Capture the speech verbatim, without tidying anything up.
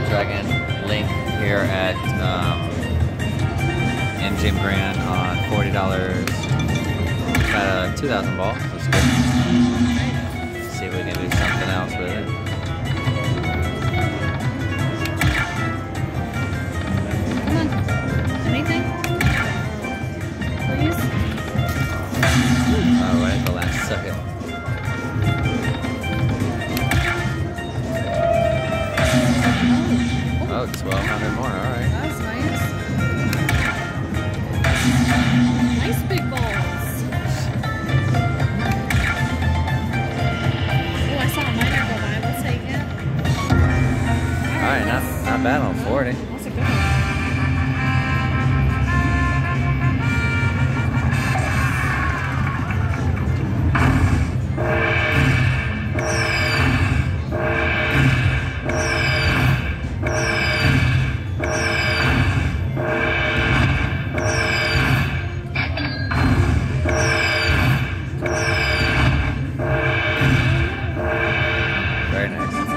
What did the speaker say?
Dragon link here at um, M G M Grand on forty dollars. Got a two thousand ball. That's good. See if we can do something else with it. Come on. Anything? Please? Oh, right at the last second. Oh, twelve hundred more, alright. That's nice. Nice big balls. Oh, I saw a miner go by. We'll take it. Alright, not, not bad on forty. That's a good one. Very nice.